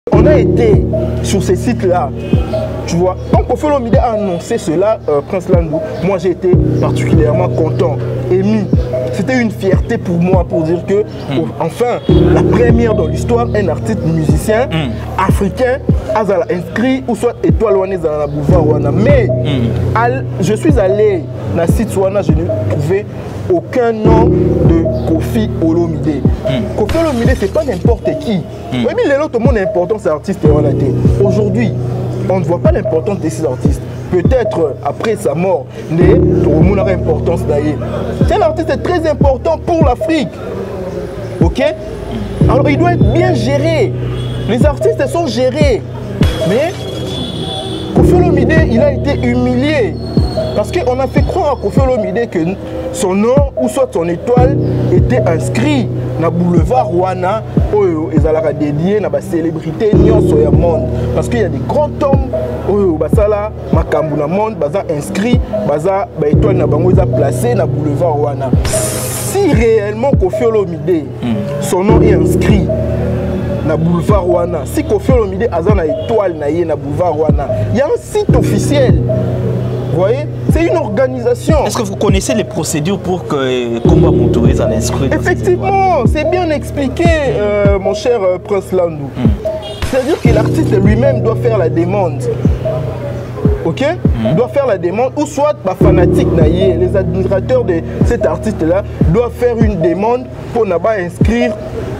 On a été sur ces sites-là, tu vois. Quand Koffi Olomide a annoncé cela, Prince Landou, moi j'ai été particulièrement content, ému. C'était une fierté pour moi pour dire que, enfin, la première dans l'histoire, un artiste musicien africain a inscrit ou soit étoile wana dans la boulevard wana. Mais je suis allé dans le site wana, je n'ai trouvé aucun nom de Koffi Olomide. Koffi Olomide, c'est pas n'importe qui. Oui, mais l'autre monde est important, c'est artiste. Aujourd'hui, on ne voit pas l'importance de ces artistes. Peut-être après sa mort, mais tout le monde a l'importance d'ailleurs. C'est un artiste très important pour l'Afrique. Ok? Alors il doit être bien géré. Les artistes sont gérés. Mais Koffi Olomide, il a été humilié. Parce qu'on a fait croire à Koffi Olomide que son nom ou soit son étoile était inscrit dans le boulevard Wana, ils ont dédié à la célébrité sur le monde. Parce qu'il y a des grands hommes qui sont monde, inscrits, étoile placé dans le boulevard Wana. Si réellement Koffi Olomide, son nom est inscrit dans le boulevard Wana, si Koffi Olomide a une étoile dans le boulevard Wana, il y a un site officiel. Vous voyez, c'est une organisation. Est-ce que vous connaissez les procédures pour que Komba m'autorise à l'inscrire? Effectivement, c'est bien expliqué, mon cher Prince Landou. C'est-à-dire que l'artiste lui-même doit faire la demande. Ok? Doit faire la demande, ou soit fanatique, les administrateurs de cet artiste-là doivent faire une demande pour inscrire.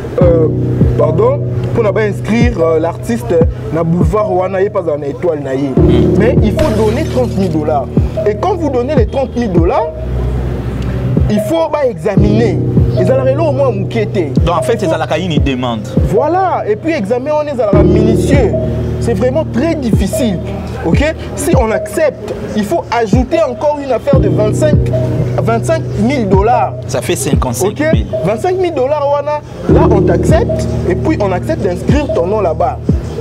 Pour inscrire l'artiste dans le boulevard Wana, pas en étoile. Mais il faut donner 30 000 $. Et quand vous donnez les 30 000 $, il faut examiner. Ils ont au moins m'inquiéter. Donc en fait, c'est à une demande. Voilà. Et puis examiner, on est minutieux. C'est vraiment très difficile. Ok? Si on accepte, il faut ajouter encore une affaire de 25 000 $. Ça fait 55 000. Okay? 25 000 $, là on t'accepte et puis on accepte d'inscrire ton nom là-bas.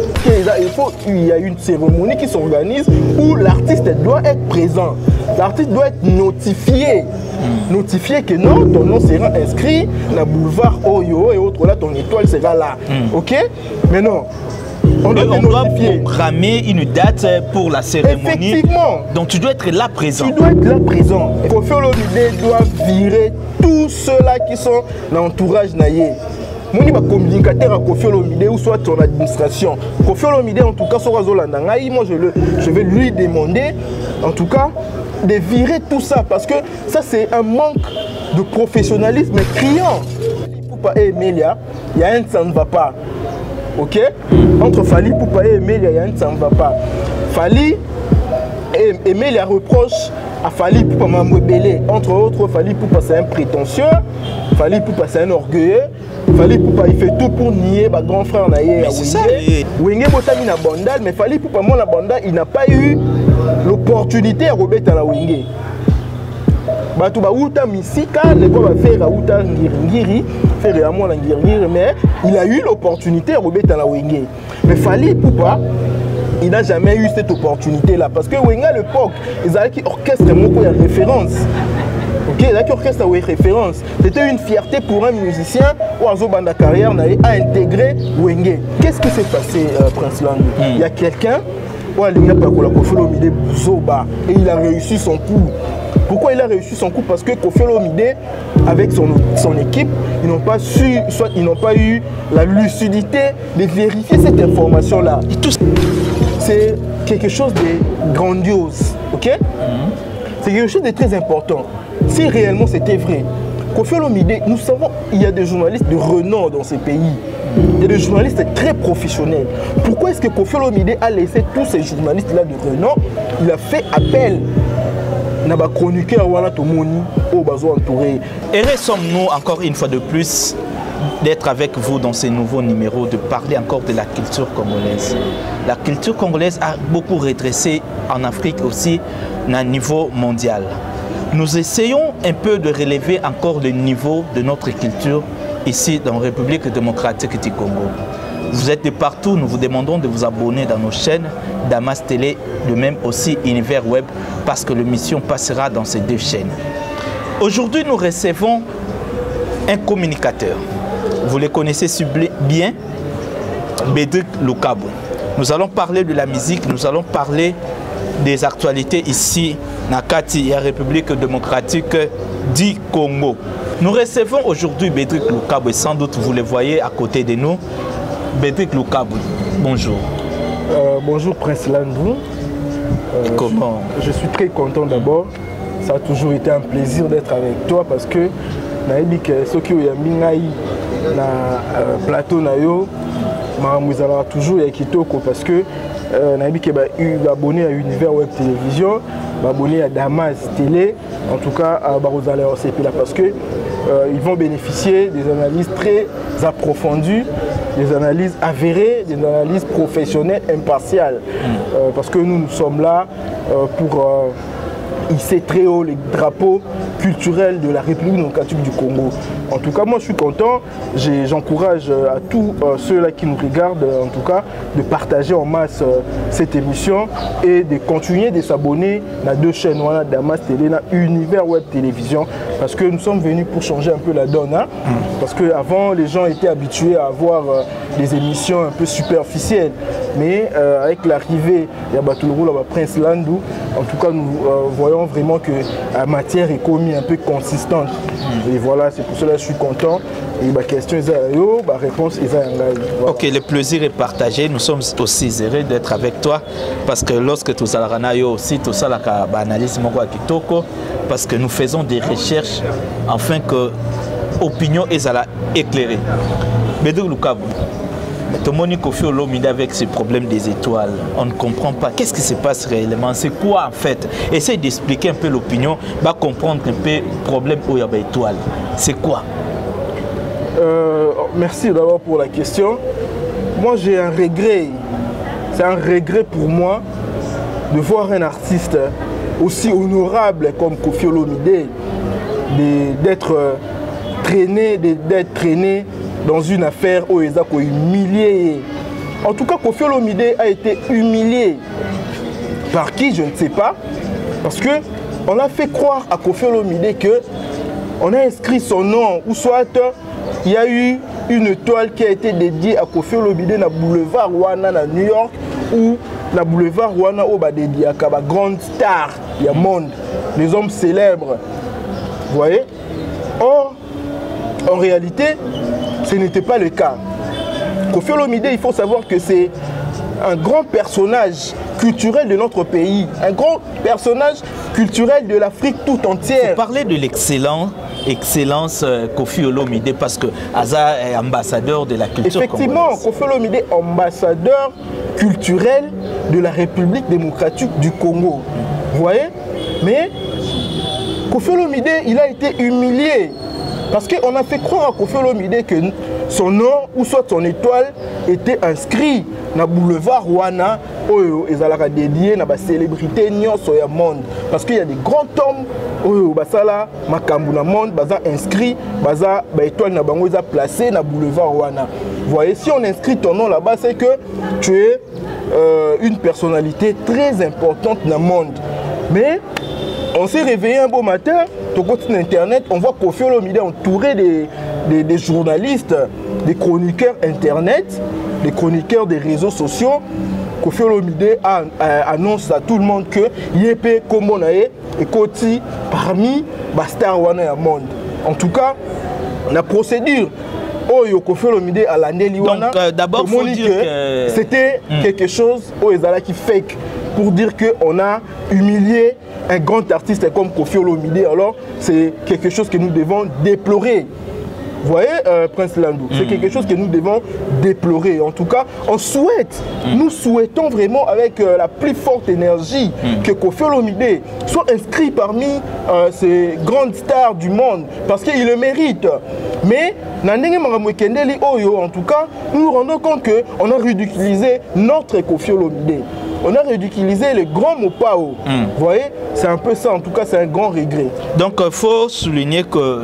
Il y a une cérémonie qui s'organise où l'artiste doit être présent. L'artiste doit être notifié. Notifié que non, ton nom sera inscrit dans le boulevard Oyo et autres là, ton étoile sera là. Ok? Mais non. On doit programmer une date pour la cérémonie. Effectivement. Donc tu dois être là présent. Tu dois être là présent. Koffi Olomide doit virer tous ceux-là qui sont dans l'entourage naïe. Moi, je suis communicateur à Koffi Olomide ou soit son administration. Koffi Olomide, en tout cas, moi je vais lui demander, en tout cas, de virer tout ça. Parce que ça, c'est un manque de professionnalisme criant. Poupa et Emilia, il y a un ça ne va pas. Ok? Entre Fally Poupa et Emilia, il y a un ça ne va pas. Fally et Emilia reproche à Fally Poupa m'embelé. Entre autres, Fally Poupa c'est un prétentieux. Fally Poupa c'est un orgueilleux. Fally Poupa il fait tout pour nier ma grand frère naïe à Wenge. Wenge botami na bandal, mais Fally Poupa mon la bandal, il n'a pas eu l'opportunité à remettre à la Wenge. Batu ba uta misika, les quoi va faire à uta ngiri, faire à moi la ngiri, mais il a eu l'opportunité à remettre à la Wenge. Mais Fally Poupa il n'a jamais eu cette opportunité-là. Parce que Wenge à l'époque, ils avaient qui orchestre beaucoup de référence. Ok, il a qui orchestre de référence. C'était une fierté pour un musicien ou à Zobanda carrière a intégré Wenge. Qu'est-ce qui s'est passé, Prince Landou? Il y a quelqu'un et il a réussi son coup. Pourquoi il a réussi son coup? Parce que Koffi Olomide, avec son équipe, ils n'ont pas su, soit ils n'ont pas eu la lucidité de vérifier cette information-là. C'est quelque chose de grandiose, ok? C'est quelque chose de très important. Si réellement c'était vrai, Koffi Olomide, nous savons qu'il y a des journalistes de renom dans ces pays. Il y a des journalistes très professionnels. Pourquoi est-ce que Koffi Olomide a laissé tous ces journalistes-là de renom? Il a fait appel à un chroniqueur au besoin entouré. Heureux sommes-nous encore une fois de plus d'être avec vous dans ces nouveaux numéros, de parler encore de la culture congolaise. La culture congolaise a beaucoup redressé en Afrique aussi, à un niveau mondial. Nous essayons un peu de relever encore le niveau de notre culture ici dans la République démocratique du Congo. Vous êtes de partout, nous vous demandons de vous abonner dans nos chaînes, Damas Télé, de même aussi Univers Web, parce que l'émission passera dans ces deux chaînes. Aujourd'hui, nous recevons un communicateur. Vous le connaissez bien. Bédrick Lukabu. Nous allons parler de la musique, nous allons parler des actualités ici, Nakati, la République démocratique du Congo. Nous recevons aujourd'hui Bédrick Lukabu et sans doute vous le voyez à côté de nous. Bédrick Lukabu, bonjour. Bonjour Prince Landou. Comment? Je suis très content d'abord. Ça a toujours été un plaisir d'être avec toi parce que ce qui est na plateau na yo vous allez toujours kitoko parce que abonné à Univers Web Télévision, abonné à Damas Télé, en tout cas vous allez là parce que ils vont bénéficier des analyses très approfondies, des analyses avérées, des analyses professionnelles impartiales, parce que nous sommes là pour hisser très haut les drapeaux culturels de la République démocratique du Congo. En tout cas, moi je suis content, j'encourage à tous ceux-là qui nous regardent, en tout cas, de partager en masse cette émission et de continuer de s'abonner à 2 chaînes, Damas Télé, Univers Web Télévision, parce que nous sommes venus pour changer un peu la donne, hein, parce qu'avant les gens étaient habitués à avoir des émissions un peu superficielles, mais avec l'arrivée de Prince Landou, en tout cas nous voyons vraiment que la matière est commise un peu consistante. Et voilà, c'est pour cela que je suis content. Et ma question est ma réponse est voilà. Ok, le plaisir est partagé. Nous sommes aussi heureux d'être avec toi parce que lorsque tu as aussi tout ça, analyse parce que nous faisons des recherches afin que l'opinion est éclairée. Bédrick Lukabu, tout le monde est avec ce problème des étoiles. On ne comprend pas. Qu'est-ce qui se passe réellement? C'est quoi en fait? Essaye d'expliquer un peu l'opinion, comprendre un peu le problème où il y a des étoiles. C'est quoi? Merci d'abord pour la question. Moi j'ai un regret. C'est un regret pour moi de voir un artiste aussi honorable comme Koffi Olomide d'être traîné dans une affaire où ils ont humilié. En tout cas, Koffi Olomide a été humilié. Par qui, je ne sais pas. Parce qu'on a fait croire à Koffi Olomide qu'on a inscrit son nom, ou soit il y a eu une toile qui a été dédiée à Koffi Olomide dans le boulevard Wana à New York, ou dans le boulevard Wana où il dédié à la grande star du monde, les hommes célèbres. Vous voyez? Or, en réalité, ce n'était pas le cas. Koffi Olomide, il faut savoir que c'est un grand personnage culturel de notre pays, un grand personnage culturel de l'Afrique tout entière. Vous parlez de l'excellence Koffi Olomide parce que Aza est ambassadeur de la culture effectivement, congolaise. Koffi Olomide est ambassadeur culturel de la République démocratique du Congo. Vous voyez? Mais Koffi Olomide, il a été humilié. Parce qu'on a fait croire à Koffi Olomide que son nom ou soit son étoile était inscrit dans le boulevard Wana où ils ont dédié à la célébrité sur le monde. Parce qu'il y a des grands hommes où ils ont monde inscrit, l'étoile est placée dans le boulevard Wana. Vous voyez, si on inscrit ton nom là-bas, c'est que tu es une personnalité très importante dans le monde. Mais on s'est réveillé un beau matin, au côté d'internet, on voit Koffi Olomide entouré des journalistes, des chroniqueurs internet, des chroniqueurs des réseaux sociaux. Koffi Olomide annonce à tout le monde que Yépé Kombonae est Koti parmi les stars wana monde. En tout cas, la procédure Koffi Olomide à l'année donc d'abord faut dire que c'était quelque chose qui fake pour dire qu'on a humilié un grand artiste comme Koffi Olomide. Alors c'est quelque chose que nous devons déplorer. Vous voyez, Prince Landou, c'est quelque chose que nous devons déplorer. En tout cas, on souhaite, nous souhaitons vraiment avec la plus forte énergie que Koffi Olomide soit inscrit parmi ces grandes stars du monde, parce qu'il le mérite. Mais, en tout cas, nous nous rendons compte qu'on a ridiculisé notre Koffi Olomide. On a ridiculisé le grand Mopao. Vous voyez, c'est un peu ça, en tout cas, c'est un grand regret. Donc, il faut souligner que...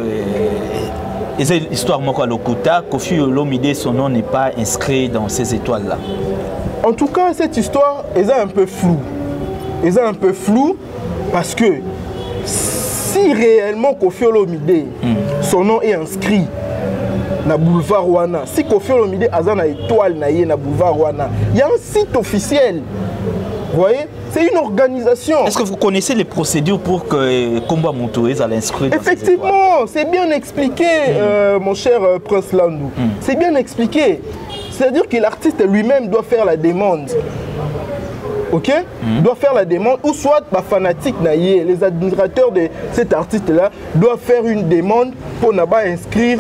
Histoire Mokalokuta, Koffi Olomide, son nom n'est pas inscrit dans ces étoiles-là. En tout cas, cette histoire est un peu floue. Elle est un peu floue parce que si réellement Koffi Olomide, son nom est inscrit na boulevard wana. Si Koffi Olomide aza na étoile na ye na boulevard wana, il y a un site officiel. Vous voyez, c'est une organisation. Est-ce que vous connaissez les procédures pour que Kombo Moutouez à l'inscrire? Effectivement, c'est bien expliqué, mon cher Prince Landou. C'est bien expliqué. C'est-à-dire que l'artiste lui-même doit faire la demande. Ok, doit faire la demande, ou soit bah, fanatique naïe, les administrateurs de cet artiste-là doivent faire une demande pour inscrire,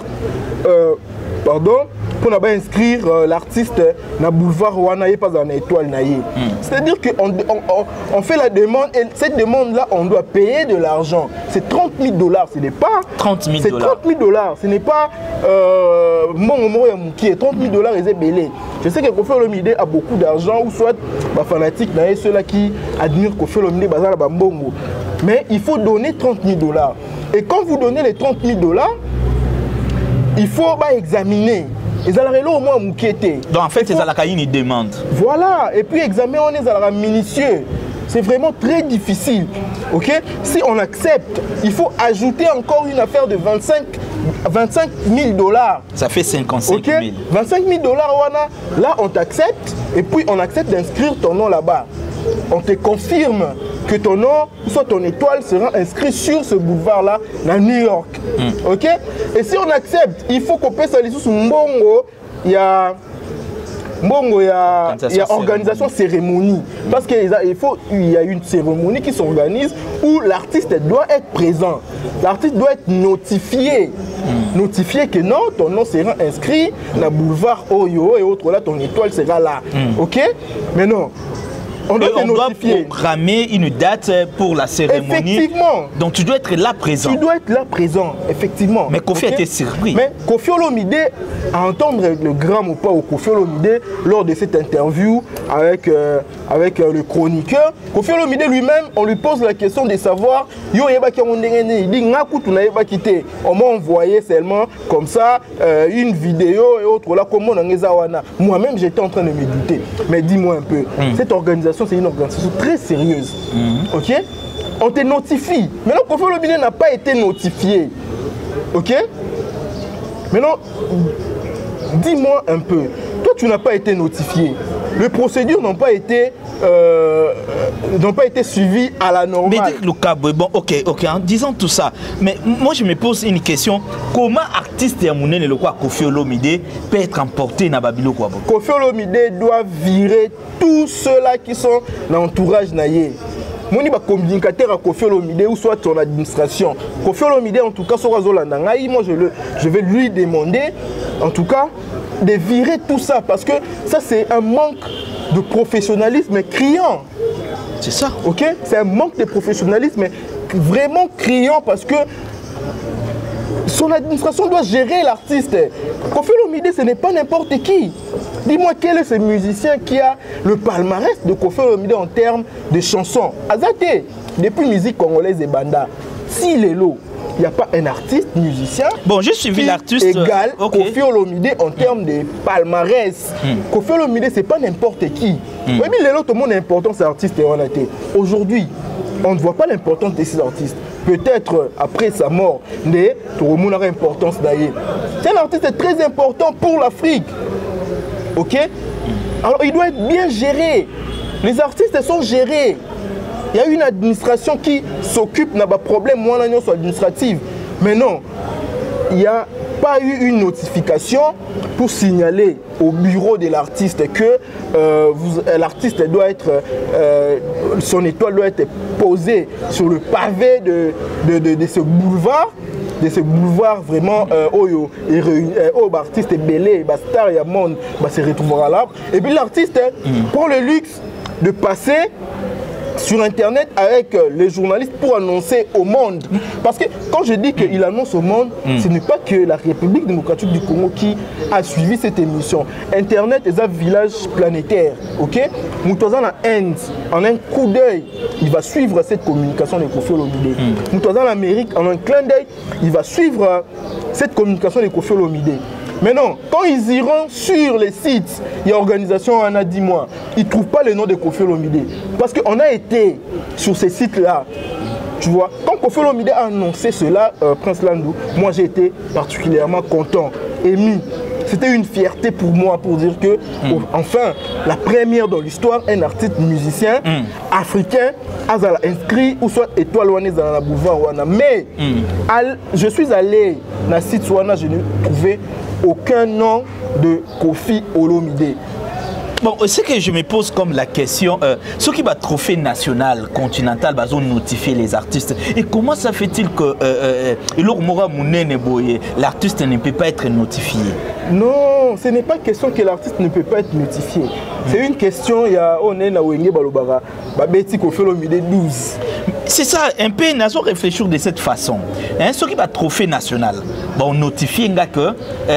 pour inscrire l'artiste na boulevard wana et pas en étoile naïe. C'est-à-dire qu'on on fait la demande et cette demande-là, on doit payer de l'argent. C'est 30 000 $, ce n'est pas 30 000 $. C'est 30 000 $, ce n'est pas qui est 30 000 $ et belé. Je sais que Koffi Olomide a beaucoup d'argent, ou soit bah, fanatique, ceux-là qui admirent Koffi Olomide, mais il faut donner 30 000 $. Et quand vous donnez les 30 000 $, il faut bah, examiner. Ils allaient au moins mouqueter. Donc en fait, ils allaient une demande. Voilà, et puis examiner, on est à minutieux. C'est vraiment très difficile. Ok? Si on accepte, il faut ajouter encore une affaire de 25 000 $. Ça fait 55 000. Okay? 25 000 $, là on t'accepte, et puis on accepte d'inscrire ton nom là-bas. On te confirme que ton nom, soit ton étoile, sera inscrit sur ce boulevard-là, à New York. Ok? Et si on accepte, il faut qu'on passe les sous Mbongo, il y a organisation cérémonie. Parce qu'il y a une cérémonie qui s'organise où l'artiste doit être présent. L'artiste doit être notifié. Notifié que non, ton nom sera inscrit dans le boulevard Oyo et autres là, ton étoile sera là. Ok? Mais non. On doit programmer une date pour la cérémonie. Effectivement. Donc tu dois être là présent. Tu dois être là présent, effectivement. Mais Koffi a été surpris. Mais Koffi Olomide, à entendre le grand Mopa ou Koffi Olomide lors de cette interview avec le chroniqueur, Koffi Olomide lui-même, on lui pose la question de savoir yo yeba ki on il dit ngaku tu n'avais pas quitté. On m'a envoyé seulement comme ça une vidéo et autres là comment on a wana. Moi-même j'étais en train de me douter. Mais dis-moi un peu, cette organisation c'est une organisation très sérieuse. Ok? On te notifie. Maintenant, Koffi Olomide n'a pas été notifié. Ok? Maintenant, dis-moi un peu. Toi, tu n'as pas été notifié. Les procédures n'ont pas été suivies à la normale. Mais bon, ok, en disant tout ça, mais moi je me pose une question. Comment artiste Yamoune le quoi Koffi Olomide peut être emporté dans Babilo quoi? Koffi Olomide doit virer tous ceux-là qui sont dans l'entourage naïe. Moi, je suis communicateur à Koffi Olomide ou soit son administration. Koffi Olomide, en tout cas, moi je vais lui demander, en tout cas, de virer tout ça parce que ça c'est un manque de professionnalisme criant. C'est ça. Ok? C'est un manque de professionnalisme vraiment criant parce que son administration doit gérer l'artiste. Koffi Olomide, ce n'est pas n'importe qui. Dis-moi quel est ce musicien qui a le palmarès de Koffi Olomide en termes de chansons. Azate, depuis musique congolaise et banda, s'il est là, il n'y a pas un artiste, musicien bon, j'ai suivi l'artiste égal Koffi Olomide en termes de palmarès. Koffi Olomide, ce n'est pas n'importe qui. Oui, mais l'autre monde important, c'est l'artiste. Aujourd'hui, on ne voit pas l'importance de ces artistes. Peut-être après sa mort, mais tout le monde aura importance d'ailleurs. C'est un artiste très important pour l'Afrique. Ok? Alors il doit être bien géré. Les artistes sont gérés. Il y a une administration qui s'occupe de problème administratif. Mais non, il n'y a pas eu une notification pour signaler au bureau de l'artiste que l'artiste doit être, son étoile doit être posée sur le pavé de ce boulevard. De ce boulevard vraiment où l'artiste est belé, star, il y a monde, se retrouvera là. Et puis l'artiste prend le luxe de passer sur internet avec les journalistes pour annoncer au monde. Parce que quand je dis qu'il annonce au monde, ce n'est pas que la République démocratique du Congo qui a suivi cette émission. Internet est un village planétaire. Ok? Moutouazan en Inde, en un coup d'œil, il va suivre cette communication de Koffi Olomide. Moutouazan en Amérique, en un clin d'œil, il va suivre cette communication de Koffi Olomide. Mais non, quand ils iront sur les sites, il y a organisation, on a 10 mois, ils ne trouvent pas le nom de Koffi Olomide. Parce qu'on a été sur ces sites-là. Tu vois, quand Koffi Olomide a annoncé cela, Prince Landou, moi j'ai été particulièrement content, ému. C'était une fierté pour moi pour dire que, enfin, la première dans l'histoire, un artiste musicien africain a inscrit ou soit étoile ouane dans la boulevard ouana. Mais je suis allé dans le site ouana, je n'ai trouvé aucun nom de Koffi Olomide. Bon, ce que je me pose comme la question, ce qui va trophée national, continental, va notifier les artistes. Et comment ça fait-il que l'artiste ne peut pas être notifié? Non, ce n'est pas question que l'artiste ne peut pas être notifié. C'est une question, il y a Koffi Olomide 12. C'est ça, un peu, nous allons réfléchir de cette façon. Hein, ce qui va trophée national, bon, notifier que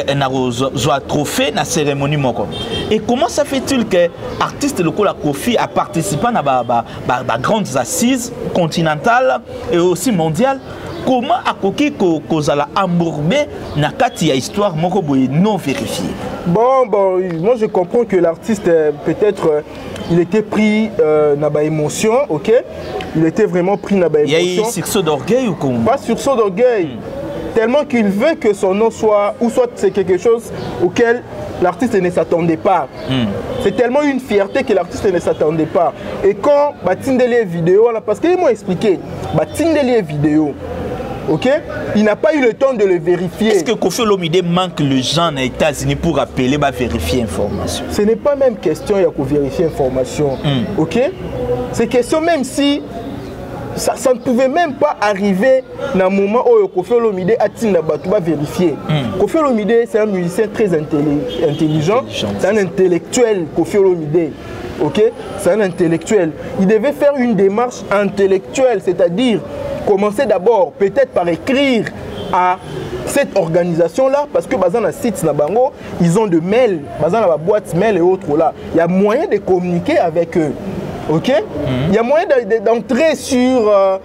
un trophée na cérémonie moko. Et comment ça fait-il que artiste le Koffi a participé à la grandes assises continentales et aussi mondiales? Comment a koki kozala embourbé na kati ya histoire moko boye non vérifiée? Bon, moi je comprends que l'artiste peut-être il était pris dans la émotion, ok? Il était vraiment pris dans la émotion. Il y a eu sursaut d'orgueil ou comment? Pas sursaut d'orgueil. Tellement qu'il veut que son nom soit, ou soit c'est quelque chose auquel l'artiste ne s'attendait pas. C'est tellement une fierté que l'artiste ne s'attendait pas. Et quand Tindeli vidéo, parce qu'ils m'ont expliqué, Tindeli vidéo, ok, il n'a pas eu le temps de le vérifier. Est-ce que Koffi Olomide manque les gens aux États-Unis pour appeler, vérifier l'information? Ce n'est pas même question de vérifier l'information. Ok, c'est question même si ça ne pouvait même pas arriver dans le moment où Koffi Olomide a vérifier. Koffi Olomide, c'est un musicien très intelligent, c'est un intellectuel, Koffi Olomide. Ok, c'est un intellectuel. Il devait faire une démarche intellectuelle, c'est-à-dire commencer d'abord peut-être par écrire à cette organisation-là, parce que dans le site Nabango, ils ont de mails, dans la boîte mail et autres là. Il y a moyen de communiquer avec eux. Ok, il y a moyen d'entrer sur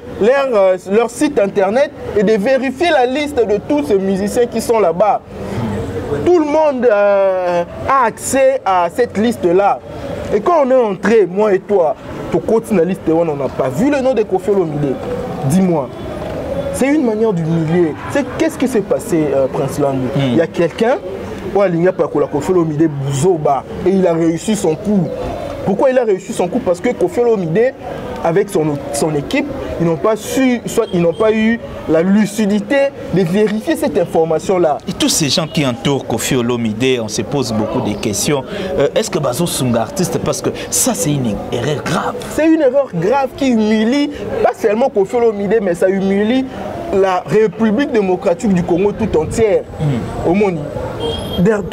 leur site internet et de vérifier la liste de tous ces musiciens qui sont là-bas. Tout le monde a accès à cette liste-là. Et quand on est entré, moi et toi, tu continues la liste, on n'a pas vu le nom de Koffi Olomide. Dis-moi, c'est une manière d'humilier. Qu'est-ce qui s'est passé, Prince Landou? Il y a quelqu'un, Koffi Olomide Bouzoba, et il a réussi son coup. Pourquoi il a réussi son coup? Parce que Koffi Olomide, avec son équipe, ils n'ont pas su, soit ils n'ont pas eu la lucidité de vérifier cette information-là. Et tous ces gens qui entourent Koffi Olomide, on se pose beaucoup de questions. Est-ce que Bazo sont artistes? Parce que ça, c'est une erreur grave. C'est une erreur grave qui humilie, pas seulement Koffi Olomide, mais ça humilie la République démocratique du Congo tout entière. Au monde. Il y a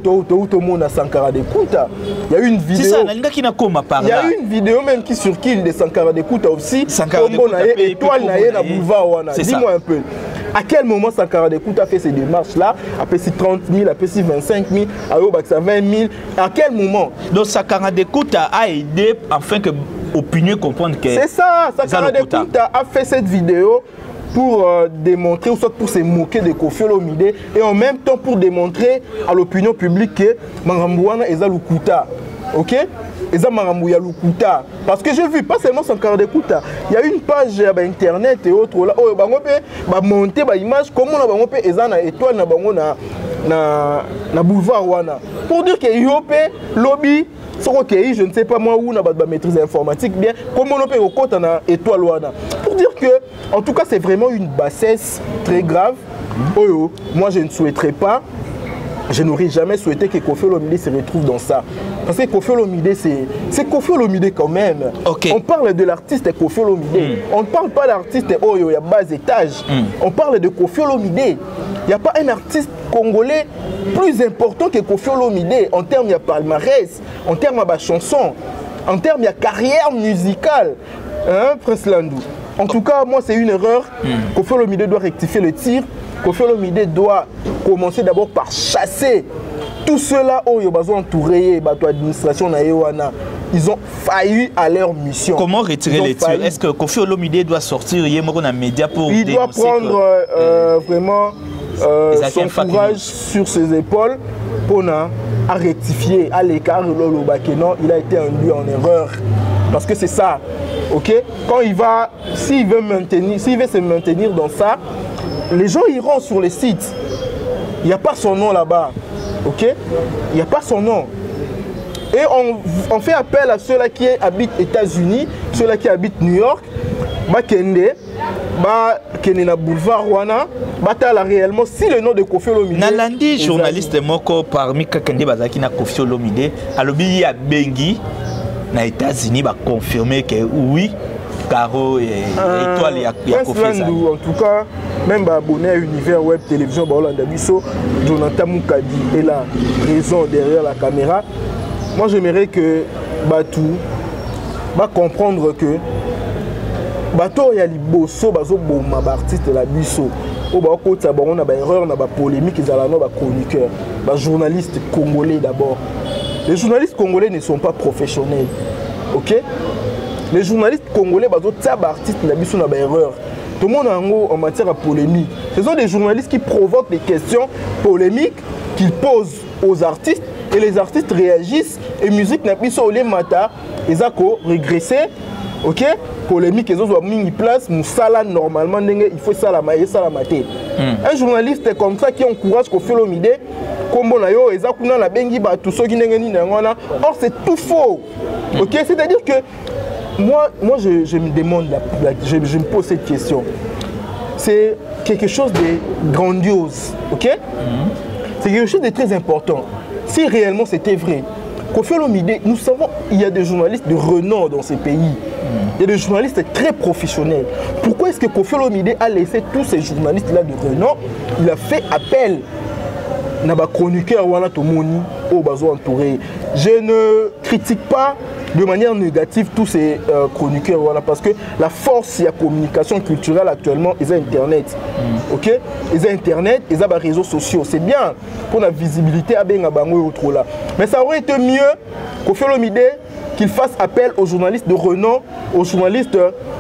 une vidéo. Il y a une vidéo même qui circule de Sankara de Kouta aussi. Dis-moi un peu. À quel moment Sankara de Kouta fait ces démarches-là? Après si 30 000, après si 25 000, après 20 000. À quel moment? Donc Sankara de Kouta a aidé afin que l'opinion comprenne que... C'est ça, Sankara de Kouta a fait cette vidéo pour démontrer, ou soit pour se moquer de Koffi Olomide, et en même temps pour démontrer à l'opinion publique que Marambouana est à Lukuta. Ok? Et à Marambouya Lukuta. Parce que j'ai vu, pas seulement Sankara de Kouta, il y a une page internet et autres là, où on va monter des images, comment on va monter une étoile na boulevard Wana. Pour dire que Yopé, lobby, je ne sais pas moi où on a maîtrise informatique bien, comment on peut au na étoile Wana. Pour dire que, en tout cas, c'est vraiment une bassesse très grave. Moi, je ne souhaiterais pas, je n'aurais jamais souhaité que Koffi Olomide se retrouve dans ça. Parce que Koffi Olomide, c'est Koffi Olomide quand même. Okay. On parle de l'artiste Koffi Olomide. On ne parle pas d'artiste il y a bas étage. On parle de Koffi Olomide. Il n'y a pas un artiste congolais plus important que Koffi Olomide en termes de palmarès, en termes de chansons, en termes de carrière musicale. Hein, Prince Landou? En tout cas, moi, c'est une erreur. Koffi Olomide doit rectifier le tir. Koffi Olomide doit commencer d'abord par chasser tout cela où ils ont entouré l'administration. Ils ont failli à leur mission. Comment retirer les tirs? Est-ce que Koffi Olomide doit sortir dans les médias pour... Il doit prendre vraiment son courage sur ses épaules pour rectifier à l'écart. Il a été induit en erreur. Parce que c'est ça. ok, quand s'il veut se maintenir dans ça, les gens iront sur les sites. Il n'y a pas son nom là-bas, ok, il n'y a pas son nom. Et on fait appel à ceux-là qui habitent aux États-Unis, ceux-là qui habitent New York, Kende na boulevard wana batala réellement si le nom de Koffi Olomide Nalandi journaliste moko parmi Kende bazaki na Koffi Olomide alobi ya bengi na États-Unis ba confirmer que oui Caro et étoile ya Koffi Olomide. En tout cas même abonné à Univers Web Télévision Baolanda Biso Jonathan Moukadi est la raison derrière la caméra. Moi j'aimerais que Batou va comprendre que bato ya liboso bazo boma ba artiste la biso o ba ko ta bon na ba erreur na ba polémique ezala no ba chroniqueur ba journaliste congolais d'abord. Les journalistes congolais ne sont pas professionnels. OK? Les journalistes congolais bazo ta ba artiste la biso na ba erreur. Tout le monde en matière de polémique. Ce sont des journalistes qui provoquent des questions polémiques qu'ils posent aux artistes et les artistes réagissent et musique na biso les mata ezako régresser. Ok, polémique, ils ont mis en place, Moussala normalement, il faut ça la mater. Un journaliste comme ça qui encourage Koffi Olomide, comme on a yo, ils ont la bengi tout ce qui n'est pas. Or c'est tout faux. Ok, c'est-à-dire que moi je me demande, je me pose cette question. C'est quelque chose de grandiose. Ok, c'est quelque chose de très important. Si réellement c'était vrai. Koffi Olomide, nous savons qu'il y a des journalistes de renom dans ces pays. Il y a des journalistes très professionnels. Pourquoi est-ce que Koffi Olomide a laissé tous ces journalistes-là de renom? Il a fait appel à chroniqueur wana tomoni au bazo entouré. Je ne critique pas de manière négative tous ces chroniqueurs voilà, parce que la force de la communication culturelle actuellement ils ont internet. OK, ils ont internet, ils ont les réseaux sociaux, c'est bien pour la visibilité à benga bango et autres là. Mais ça aurait été mieux Koffi Olomide qu'il fasse appel aux journalistes de renom, aux journalistes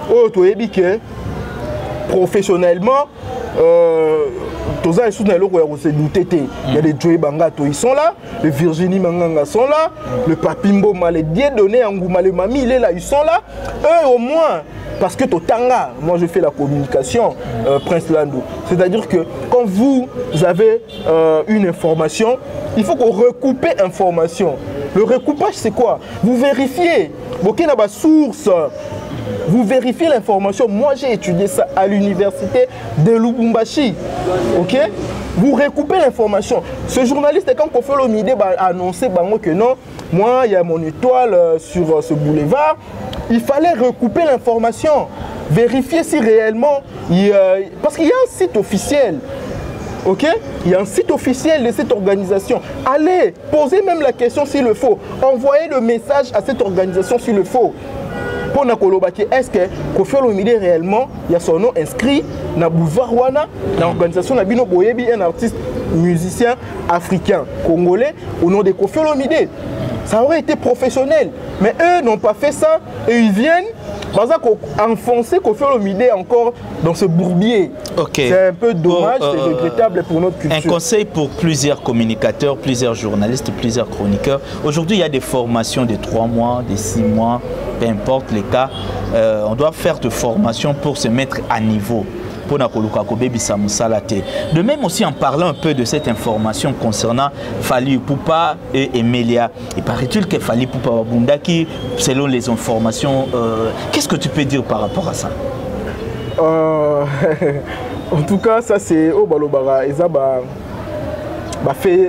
professionnellement il y a les Joey Bangato, ils sont là, les Virginie Manganga sont là, le Papimbo Malé Dieudonné Angouma le Mami, il est là, ils sont là. Eux au moins, parce que Totanga, moi je fais la communication, Prince Landou. C'est-à-dire que quand vous avez une information, il faut qu'on recoupe l'information. Le recoupage c'est quoi? Vous vérifiez, vous avez une source. Vous vérifiez l'information. Moi, j'ai étudié ça à l'université de Lubumbashi. Ok? Vous recoupez l'information. Ce journaliste, quand Koffi Olomide a annoncé que non, moi, il y a mon étoile sur ce boulevard, il fallait recouper l'information. Vérifier si réellement... parce qu'il y a un site officiel. Ok? Il y a un site officiel de cette organisation. Allez, posez même la question s'il le faut. Envoyez le message à cette organisation s'il le faut. Est-ce que Koffi Olomide réellement, il y a son nom inscrit dans Boulevard Wana, dans l'organisation Nabino Boyebi, un artiste musicien africain, congolais, au nom de Koffi Olomide? Ça aurait été professionnel. Mais eux n'ont pas fait ça et ils viennent enfoncer Koffi Olomide encore dans ce bourbier. Okay. C'est un peu dommage, c'est regrettable pour notre culture. Un conseil pour plusieurs communicateurs, plusieurs journalistes, plusieurs chroniqueurs. Aujourd'hui, il y a des formations de 3 mois, de 6 mois, peu importe les cas. On doit faire de formations pour se mettre à niveau. De même aussi en parlant un peu de cette information concernant Fally Ipupa et Emelia. Il paraît-il que Fally Ipupa Bundaki, selon les informations, qu'est-ce que tu peux dire par rapport à ça? En tout cas, ça c'est au Balobara. fait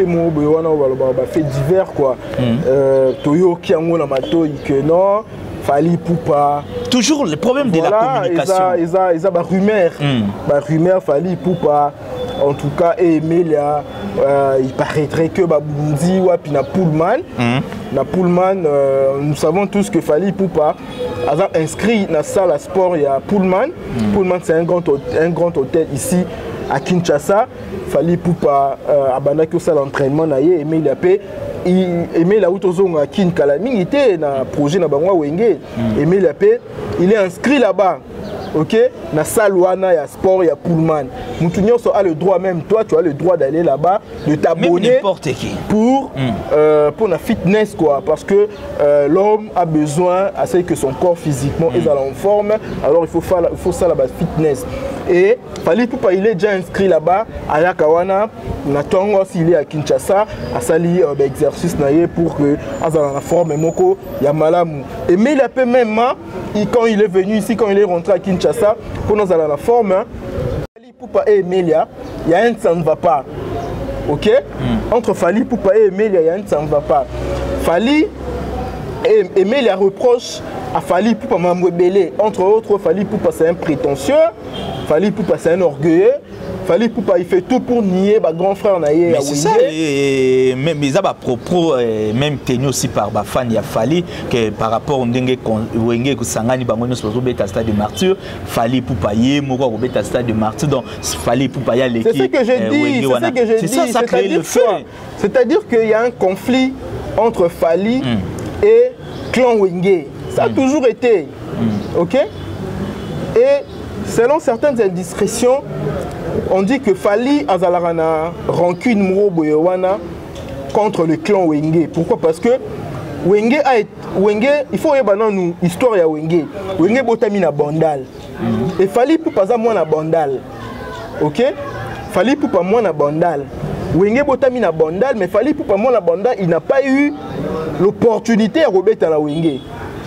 divers quoi. Toyo Kiango na mato que Fally Ipupa. Toujours le problème de la communication. Ils ont rumeur Fally Ipupa. En tout cas, Emelia, il paraîtrait que Babundi ou Pina Pullman. Na Pullman, nous savons tous que Fally Ipupa a inscrit dans la salle à sport, il y a Pullman. Pullman, c'est un grand hôtel ici à Kinshasa. Fally Ipupa a banaki au salle d'entraînement, Emelia P. Emelia Outozonga Kinkalami, il était dans le projet na Bangwa Wenge. Emelia P. Il est inscrit là-bas. ok, na salle wana ya sport ya Pullman. Moutounion a le droit, même toi, tu as le droit d'aller là-bas, de t'abonner pour la fitness, quoi, parce que l'homme a besoin, assez que son corps physiquement est en forme, alors il faut ça là-bas, fitness. Et Fally Ipupa, il est déjà inscrit là-bas à Yakawana, on attend s'il est à Kinshasa, à sali exercice pour que la forme moko ya malamu. Et mais il a peu même quand il est venu ici, quand il est rentré à Kinshasa, pour nous aller la forme, Fally Ipupa et Emilia, il y a un ça ne va pas. Ok? Entre Fally Ipupa et Emilia, il y a un ça ne va pas. Fally et Emilia reproche à Fally Ipupa Mamwebele. Entre autres, Fally Ipupa c'est un prétentieux, Fally Ipupa c'est un orgueilleux. Fally Ipupa il fait tout pour nier ma grand frère naïe. Mais c'est ça, et même ils ont propos même tenu aussi par ma fan ya Fally que par rapport au ndenge wenge kusangani bango nyonso bazobeta stade de martyr, Fally Ipupa ye moko kobeta stade de martyr, donc Fally Ipupa ya leki. C'est ce que j'ai dit, c'est ce que j'ai dit. C'est ça crée le feu. C'est-à-dire qu'il y a un conflit entre Fally et clan Wenge. Ça a toujours été. Ok? Et selon certaines indiscrétions, on dit que Fally Azalarana rancune Muro Boyewana contre le clan Wenge. Pourquoi? Parce que Wenge, il faut que nous histoire ya Wenge. Wenge botami na bandal. Et Fally Ipupa za moi na bandal. Ok? Fally Ipupa moi na bandal. Wenge botami na bandal, mais Fally Ipupa moi na bandal, il n'a pas eu l'opportunité de remettre la Wenge.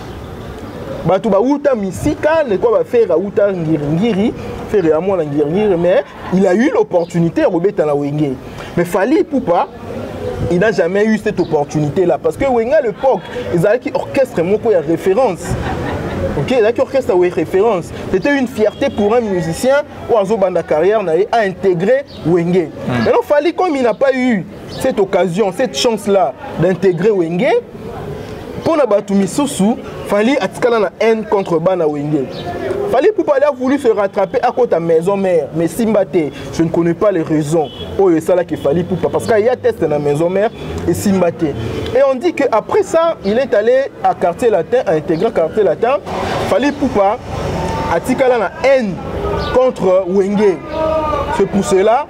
Batu ba uta misika ne quoi va faire uta ngiri faire à moi la ngiri, mais il a eu l'opportunité de remettre la Wenge. Mais Fally Ipupa il n'a jamais eu cette opportunité là parce que Wenge à l'époque ils avaient qui orchestre moko ya référence. Ok, ils avaient orchestre ya référence. C'était une fierté pour un musicien ou à banda carrière à intégrer Wenge. Alors Fally comme il n'a pas eu cette occasion, cette chance là d'intégrer Wenge. Pour la Batumisoussou, Fally atikala na haine contre Bana Wenge. Fally Ipupa a voulu se rattraper à côté de la maison mère, mais Simbate, je ne connais pas les raisons. Oh, c'est ça là que Fally Ipupa, parce qu'il y a test dans la maison mère et Simbate. Et on dit qu'après ça, il est allé à Quartier Latin, à intégrer Quartier Latin. Fally Ipupa atikala na haine contre Wenge. C'est pour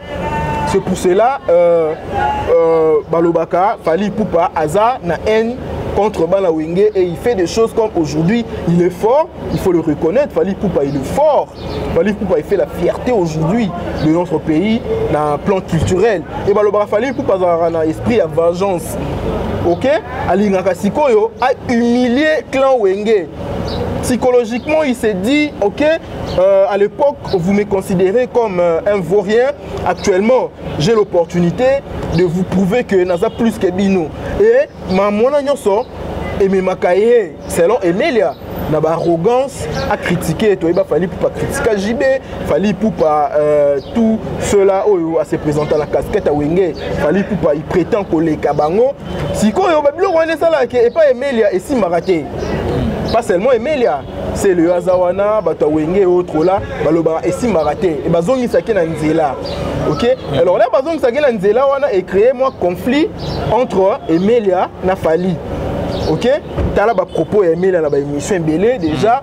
cela, Balobaka, Fally Ipupa, Aza na haine contre Bana Wenge et il fait des choses comme aujourd'hui, il est fort, il faut le reconnaître, Fally Ipupa il est fort. Fally Ipupa il fait la fierté aujourd'hui de notre pays dans un plan culturel. Et Balobaka Fally Ipupa a un esprit à vengeance. Ok? Alingaka Sikoyo a humilié clan Wenge. Psychologiquement, il s'est dit, ok, à l'époque, vous me considérez comme un vaurien. Actuellement, j'ai l'opportunité de vous prouver que Naza plus que Bino. Et Mamona Nyoso, et Memakaye, selon Emilia, n'a pas arrogance à critiquer. Il Fally Ipupa critiquer JB, Fally Ipupa tout cela à se présenter à la casquette à Wenge. Fally Ipupa il prétend que les Kabango. Si quoi, il et pas Emilia et si maraté. Pas seulement Emilia, c'est le Azawana, Batawenge et autres là, Baloba et Simbarate. Et Bazongi Sake Nzela. Ok? Alors là, Bazongi Sake Nzela a créé un conflit entre Emilia et Fally. Ok? Tu as là propos Emilia dans l'émission Belé déjà.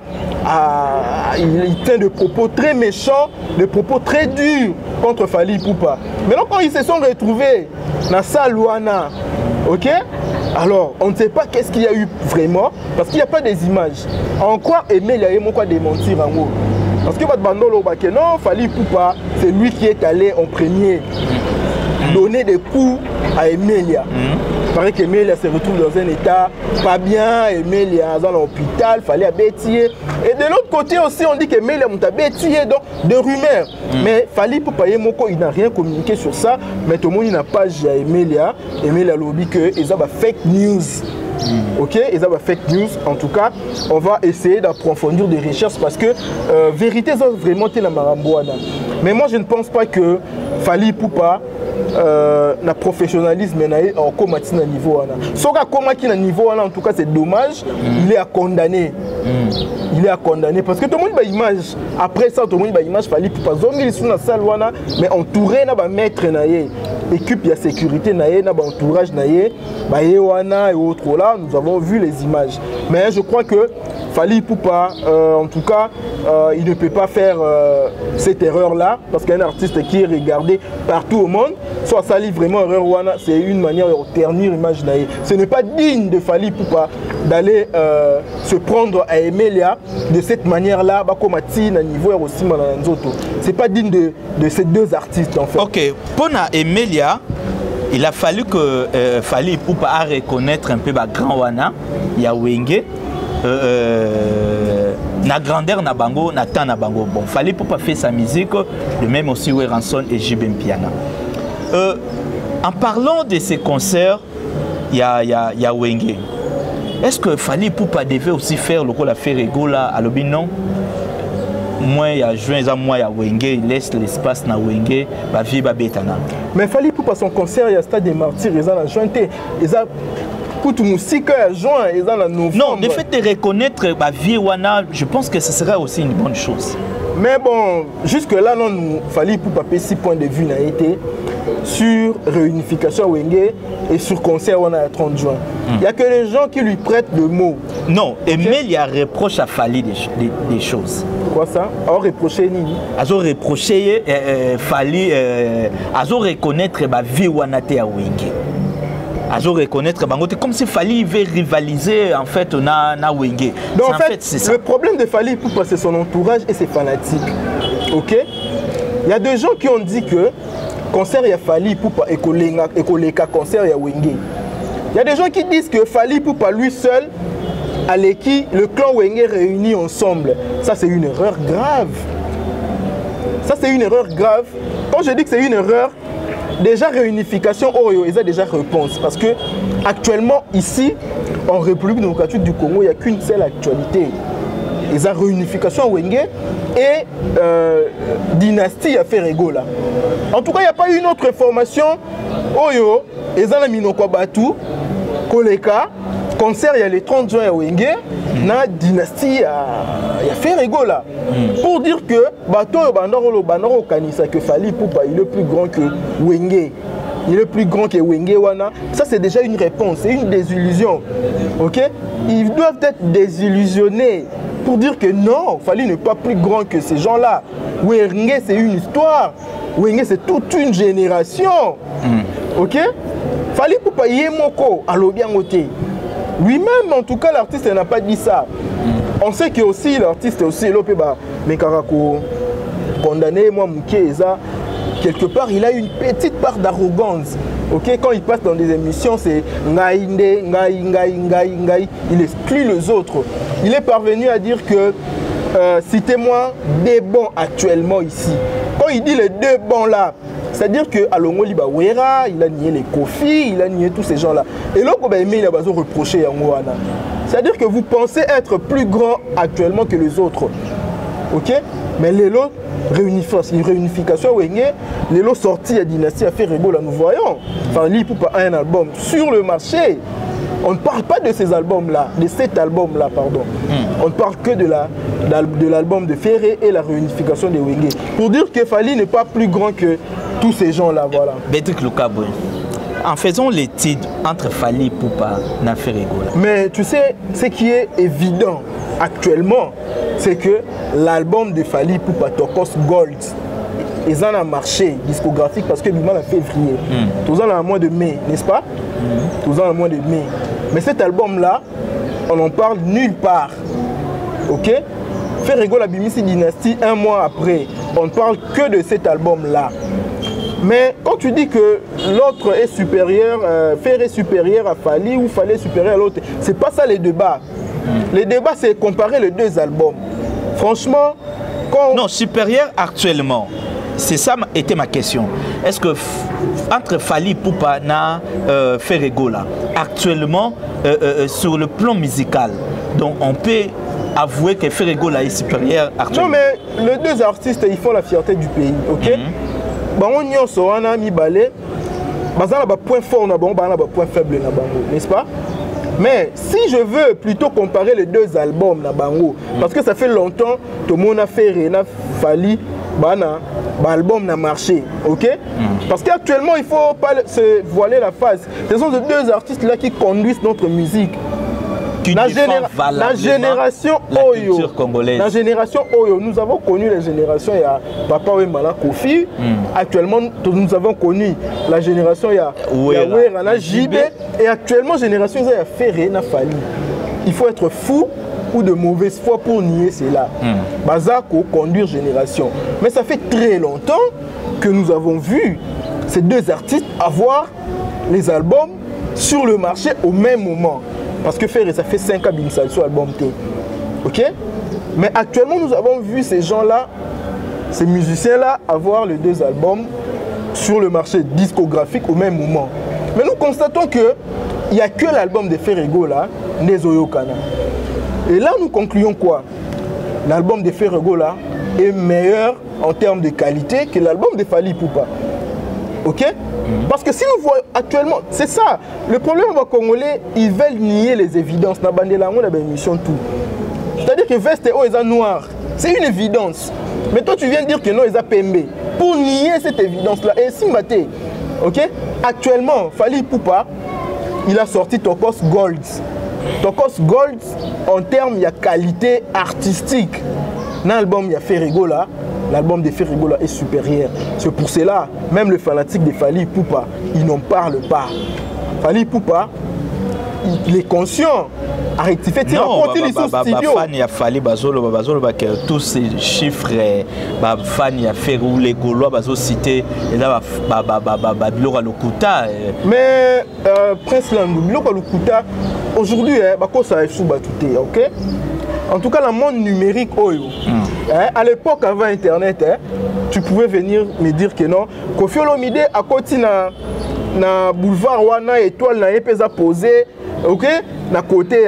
Il tient des propos très méchants, des propos très durs contre Fally Ipupa. Maintenant, quand ils se sont retrouvés dans salle Wana, ok? Alors, on ne sait pas qu'est-ce qu'il y a eu vraiment, parce qu'il n'y a pas des images. En quoi Emilia est quoi démentir en gros? Parce que non, Fally Ipupa, c'est lui qui est allé en premier donner des coups à Emilia. Il paraît qu'Emilia se retrouve dans un état pas bien, Emilia est dans l'hôpital, Fally a bêtillé. Et de l'autre côté aussi, on dit qu'Emilia a bêtillé, donc de rumeurs. Mais Fally Ipupa, il n'a rien communiqué sur ça, mais tout le monde n'a pas à Emilia. Emilia lobby que ils ont fake news. Ok, ils ont fake news. En tout cas, on va essayer d'approfondir des recherches parce que vérité, c'est vraiment la Maramboana. Mais moi, je ne pense pas que Fally Ipupa na professionnalisme en combattant na niveau wana. Soka combattant na niveau wana, en tout cas c'est dommage, il est à condamner. Il est à condamner parce que tout le monde a image. Après ça tout le monde a image Fally Ipupa zongi sur la salle wana mais entouré na ba maître na ye. équipe de sécurité, entourage, et autres là, nous avons vu les images. Mais je crois que Fally Ipupa, en tout cas, il ne peut pas faire cette erreur-là, parce qu'un artiste qui est regardé partout au monde, soit ça livre vraiment erreur, c'est une manière de ternir l'image. Ce n'est pas digne de Fally Ipupa d'aller se prendre à Emelia de cette manière-là, comme à niveau aussi c'est pas digne de ces deux artistes en fait. Ok, pour Emelia, il a fallu que Fally Ipupa a reconnaître un peu grand wana, ya Wenge. Na grandeur na bango, na temps na bango. Bon, Fally Ipupa fait sa musique, de même aussi Weranson et JB Mpiana. En parlant de ces concerts, il y a Wenge. Est-ce que Fally Ipupa devait aussi faire le rôle à faire Egola à l'obi non? Moi, il y a juin, moi, il y a Wenge, il laisse l'espace na Wenge, ba vie ba betana. Mais Fally Ipupa son concert, il y a Stade des Martyrs, ils ont jointé, ils ont toute musique à juin, ils ont la novembre. Non, le fait de reconnaître ba vie wana, je pense que ce serait aussi une bonne chose. Mais bon, jusque-là, non, Fally Ipupa payer 6 points de vue n'a été sur réunification Wenge et sur concert on a le 30 juin. Il n'y a que les gens qui lui prêtent le mot. Non, et mais il y a reproche à Fally des choses. Quoi ça? Alors reprocher Nini? Azo reprocher Fally, azo reconnaître la vie wanate à Wenge. Azo reconnaître comme si Fally veut rivaliser en fait na Wenge. Donc en fait, c'est ça. Le problème de Fally Ipupa c'est son entourage et ses fanatiques. Ok? Il y a des gens qui ont dit que concert il y a Fally Ipupa et Koleka concert il y a Wenge. Il y a des gens qui disent que Fally Ipupa lui seul avec le clan Wenge réunis ensemble. Ça c'est une erreur grave. Ça c'est une erreur grave. Quand je dis que c'est une erreur, déjà réunification, ils ont déjà réponse. Parce que actuellement ici, en République démocratique du Congo, il n'y a qu'une seule actualité. Ils ont réunification Wenge et dynastie à Ferregola. En tout cas, il n'y a pas eu une autre information. Ils ont la Minokwa Batu, Koleka, concert il y a les 30 juin à Wenge, na dynastie à Ferregola. Pour dire que Bato Bandaro Kanisa que Fally Ipupa il est plus grand que Wenge. Il est plus grand que Wenge Wana. Ça c'est déjà une réponse, c'est une désillusion. Ok? Ils doivent être désillusionnés pour dire que non, Fally n'est pas plus grand que ces gens-là. Wenge c'est une histoire. Wenge c'est toute une génération. Ok? Fally Ipupa yemoko alobiangote. Lui-même, en tout cas, l'artiste n'a pas dit ça. On sait que aussi l'artiste aussi mais condamné moi Mukeza quelque part il a une petite part d'arrogance. Ok, quand il passe dans des émissions c'est ngaïnde, ngaï, il exclut les autres. Il est parvenu à dire que citez-moi des bons actuellement ici. Quand il dit les deux bons là, c'est-à-dire que Alongo Libawera, il a nié les Kofi, il a nié tous ces gens-là. Et là, il a reproché à Ngouana. C'est-à-dire que vous pensez être plus grand actuellement que les autres. Ok? Mais les lots, réunification, les lots sortis à Dynastie à Ferregola, nous voyons. Enfin, Fally Ipupa a un album sur le marché. On ne parle pas de ces albums-là, de cet album-là, pardon. On ne parle que de l'album de Ferré et la réunification de Wenge. Pour dire que Fally n'est pas plus grand que tous ces gens-là, voilà. Bétrick Lukaboué, en faisant l'étude entre Fally Ipupa et Ferregola. Mais tu sais, ce qui est évident actuellement, c'est que l'album de Fally Ipupa, Tokos Gold, ils ont un marché discographique parce que nous en février. Tous en mois de mai, n'est-ce pas? Tous en mois de mai. Mais cet album-là, on n'en parle nulle part. Ok? Ferregola Bimisi Dynastie, un mois après, on ne parle que de cet album-là. Mais quand tu dis que l'autre est supérieur, Ferré est supérieur à Fally ou Fally est supérieur à l'autre, c'est pas ça les débats. Les débats, c'est comparer les deux albums. Franchement, quand... Non, supérieur actuellement. C'est ça était ma question. Est-ce que entre Fally Ipupa et Ferregola, actuellement, sur le plan musical, donc on peut avouer que Ferregola est supérieur actuellement? Non, mais les deux artistes, ils font la fierté du pays, ok? On a mis balai, point fort, point faible, n'est-ce pas? Mais si je veux plutôt comparer les deux albums, parce que ça fait longtemps que tout le monde a fait Fally, album n'a marché, ok? Parce qu'actuellement, il ne faut pas se voiler la face. Ce sont ces deux artistes-là qui conduisent notre musique. La génération Oyo, la génération Oyo, nous avons connu la génération, il y a Papa Wemala Kofi. Actuellement, nous avons connu la génération, il y a Werana JB. Et actuellement, la génération, il y a Ferré, Nafali. Il faut être fou ou de mauvaise foi pour nier cela. Bazako conduire génération. Mais ça fait très longtemps que nous avons vu ces deux artistes avoir les albums sur le marché au même moment. Parce que Ferré, ça fait 5 ans qu'il sur l'album T. Ok? Mais actuellement, nous avons vu ces gens-là, ces musiciens-là, avoir les deux albums sur le marché discographique au même moment. Mais nous constatons qu'il n'y a que l'album de Ferrego là, Nezoyo Kana. Et là, nous concluons quoi? L'album de Ferrego là est meilleur en termes de qualité que l'album de Fally Ipupa. Ok? Parce que si nous voyons actuellement, c'est ça, le problème aux Congolais, ils veulent nier les évidences. C'est-à-dire que Veste O est noir, c'est une évidence. Mais toi, tu viens de dire que non, ils ont PMB. Pour nier cette évidence-là, et si maté, ok? Actuellement, Fally Ipupa, il a sorti Tokos Gold. Tokos Gold, en termes, il y a qualité artistique. Dans l'album, il y a Ferrego là. L'album de Ferrego là est supérieur. C'est pour cela, même le fanatique de Fally Ipupa, ils n'en parlent pas. Fally Ipupa, il est conscient à rectifier. Non, fan il y a Fally Bazolo que tous ces chiffres, fan il y a Ferrou, les Gaulois bazo cité et là Biloko Lokuta. Mais Prince Landou, Biloko Lokuta, aujourd'hui, ça est sous batouté, ok? En tout cas, le monde numérique, à l'époque, avant Internet, tu pouvais venir me dire que non. Kofi Olomide, à côté na boulevard Wana, étoile, na épesa posé, ok? Na côté,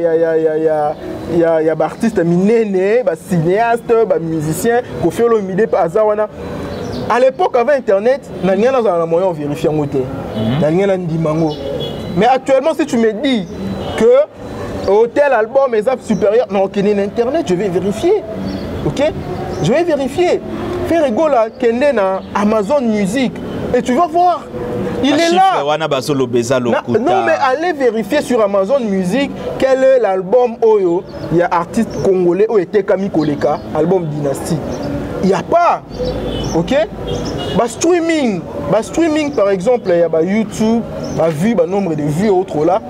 il y a artistes minene, cinéastes, musiciens, Kofi Olomide, Azawana. À l'époque, avant Internet, na rien dans moyen de vérifier en côté. Na rien dans mais actuellement, si tu me dis que tel album est supérieur, non, ok, Internet, je vais vérifier. Ok? Je vais vérifier. Ferrego là, Kende na Amazon Music. Et tu vas voir. Il est là. Non, mais allez vérifier sur Amazon Music quel est l'album Oyo. Il y a artiste congolais où était Kami Koleka, album Dynasty. Il n'y a pas. Ok? Streaming, par exemple, il y a YouTube, vu, nombre de vues et autres là.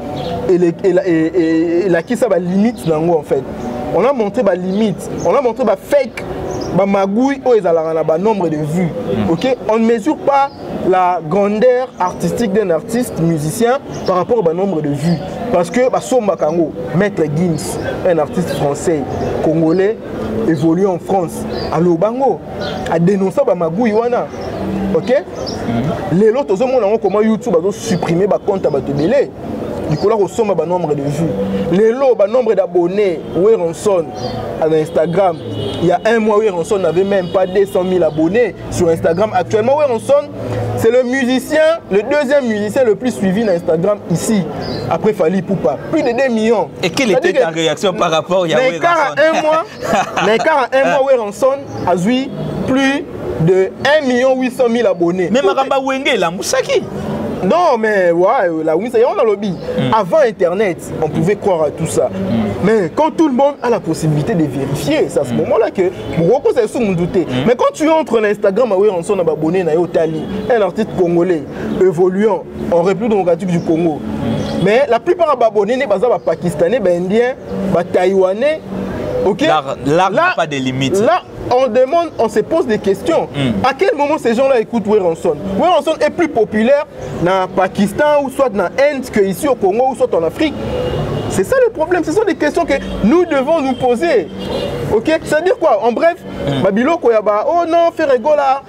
Et là, qui ça va limite en fait. On a montré la limite, on a montré la fake, la magouille, le nombre de vues. Okay? On ne mesure pas la grandeur artistique d'un artiste, musicien, par rapport au nombre de vues. Parce que Somba Kango, Maître Gims, un artiste français, congolais, évolue en France, à Lobango, a dénoncé la magouille. Ok? Les autres, comment YouTube a supprimé le compte à Batobélé. Nicolas ressemble à un nombre de vues. Les lots, un nombre d'abonnés, Werenson à Instagram. Il y a un mois, Werenson n'avait même pas 200 000 abonnés sur Instagram. Actuellement, Werenson, c'est le musicien, le deuxième musicien le plus suivi sur Instagram ici. Après Fally Ipupa. Plus de 2 millions. Et quelle était ta réaction par rapport à Werenson? L'écart à un mois, Werenson a eu plus de 1 800 000 abonnés. Mais Maramba Wenge, la Moussaki. Non, mais ouais, là, oui, ça y est, on a lobby. Avant Internet, on pouvait croire à tout ça. Mais quand tout le monde a la possibilité de vérifier, c'est à ce moment-là que c'est sous mon douté. Mais quand tu entres sur Instagram, on s'en abonné à Otali, un artiste congolais évoluant en République démocratique du Congo. Mais la plupart des abonnés ne sont pas pakistanais, indiens, taïwanais. Okay? L'art n'a pas de limites. Là, on se pose des questions. À quel moment ces gens-là écoutent Werenson? Werenson est plus populaire dans le Pakistan ou soit dans l'Inde qu'ici au Congo ou soit en Afrique. C'est ça le problème. Ce sont des questions que nous devons nous poser. Ok? C'est-à-dire quoi? En bref, Babiloko yaba, oh non, Ferrego là,